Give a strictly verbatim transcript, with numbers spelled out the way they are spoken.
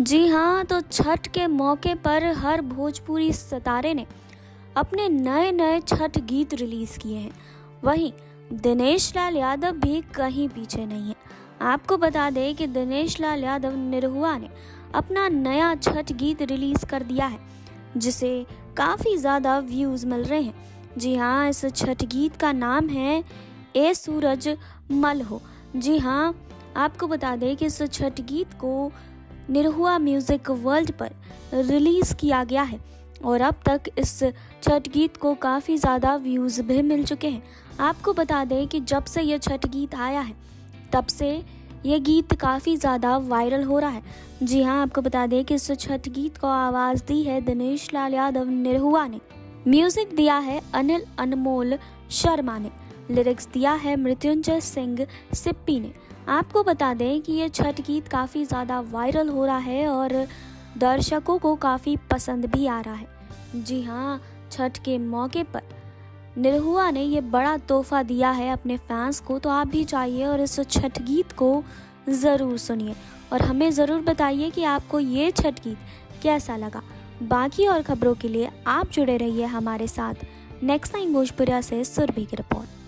जी हाँ, तो छठ के मौके पर हर भोजपुरी सितारे ने अपने नए नए छठ गीत रिलीज किए हैं। वहीं दिनेश लाल यादव भी कहीं पीछे नहीं है। आपको बता दें कि दिनेश लाल यादव निरहुआ ने अपना नया छठ गीत रिलीज कर दिया है, जिसे काफ़ी ज़्यादा व्यूज़ मिल रहे हैं। जी हाँ, इस छठ गीत का नाम है ए सूरज मल हो। जी हाँ, आपको बता दें कि इस छठ गीत को निरहुआ म्यूज़िक वर्ल्ड पर रिलीज़ किया गया है और अब तक इस छठ गीत को काफ़ी ज़्यादा व्यूज़ भी मिल चुके हैं। आपको बता दें कि जब से ये छठ गीत आया है तब से ये गीत काफ़ी ज़्यादा वायरल हो रहा है। जी हाँ, आपको बता दें कि इस छठ गीत को आवाज़ दी है दिनेश लाल यादव निरहुआ ने, म्यूज़िक दिया है अनिल अनमोल शर्मा ने, लिरिक्स दिया है मृत्युंजय सिंह सिप्पी ने। आपको बता दें कि ये छठ गीत काफ़ी ज़्यादा वायरल हो रहा है और दर्शकों को काफ़ी पसंद भी आ रहा है। जी हाँ, छठ के मौके पर निरहुआ ने ये बड़ा तोहफा दिया है अपने फैंस को, तो आप भी जाइए और इस छठ गीत को ज़रूर सुनिए और हमें ज़रूर बताइए कि आपको ये छठ गीत कैसा लगा। बाकी और खबरों के लिए आप जुड़े रहिए हमारे साथ। नेक्स्ट टाइम भोजपुरिया से सुरभि की रिपोर्ट।